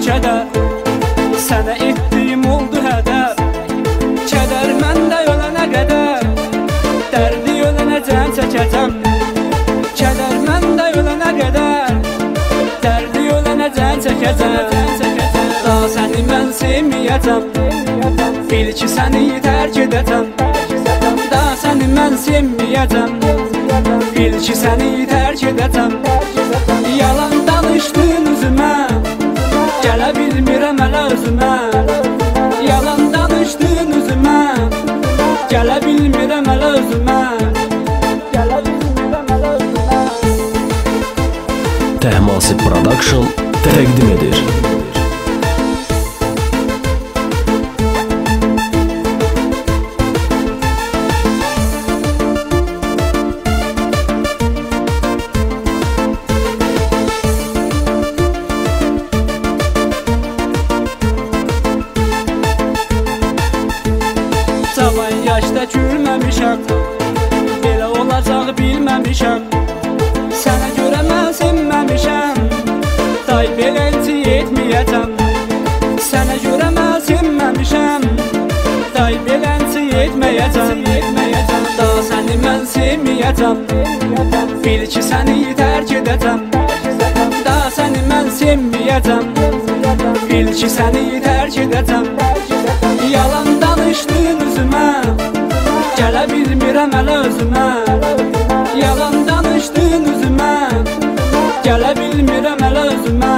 kədər, sənə etdiyim oldu hədər. Kədər məndə ölənə qədər, dərdi ölənəcəm çəkəcəm. Kədər məndə ölənə qədər, dərdi ölənəcəm çəkəcəm. Daha səni mən sevməyəcəm, bil ki səni tərk edəcəm. Daha səni mən sevməyəcəm, bil ki səni tərk edəcəm. Yalan danışdın üzümə, gələ bilmirəm hələ özümə. Yalan danışdın üzümə, gələ bilmirəm hələ özümə. Təhmasib Production təqdim edir. Cavan yaşda gülməmişəm, belə olacaq bilməmişəm. Sənə görə mən sevməmişəm, day belənci etməyəcəm. Sənə görə mən sevməmişəm, day belənci etməyəcəm. Daha səni mən sevməyəcəm, bil ki səni tərk edəcəm. Daha səni mən sevməyəcəm, bil ki səni tərk edəcəm. Yalan danışdın üzümə, gələ bilmirəm hələ özümə. Yalan danışdın üzümə, gələ bilmirəm hələ özümə.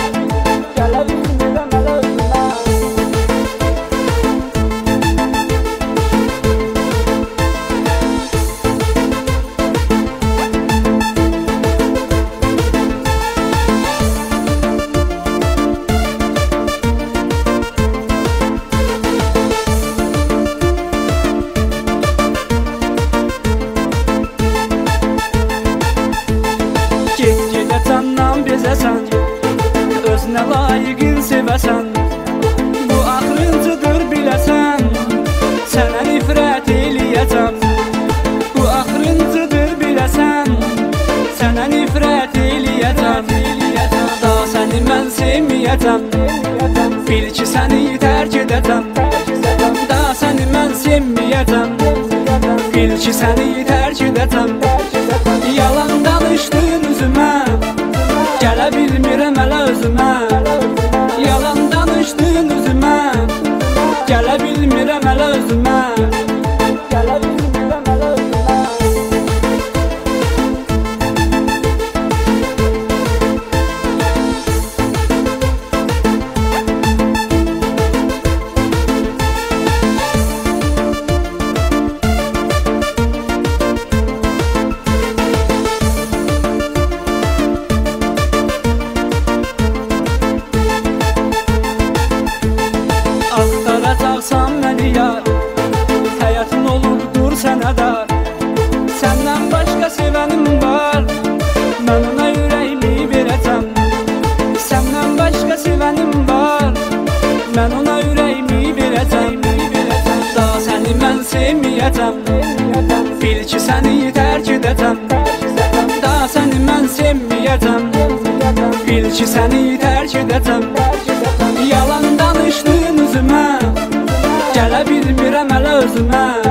Get-gedə candan bezəsən, özünə layiqin sevəsən. Bu axırıncıdır biləsən, sənə nifrət eləyəcəm. Bu axırıncıdır biləsən, sənə nifrət eləyəcəm. Daha səni mən sevməyəcəm, bil ki səni tərk edəcəm. Daha səni mən sevməyəcəm, bil ki səni tərk edəcəm. Yalan danışdın üzümə, gələ bilmirəm hələ özümə. Yalan danışdın üzümə, gələ bilmirəm hələ özümə. Axtaracaqsan məni yar, həyatın olubdur sənə dar. Səndən başqa sevənim var, mən ona ürəyimi verəcəm. Səndən başqa sevənim var, mən ona ürəyimi verəcəm. Daha səni mən sevməyəcəm, bil ki səni tərk edəcəm. Daha səni mən sevməyəcəm, bil ki səni tərk edəcəm. Yalan danışdın üzümə, gələ bilmirəm hələ özümə.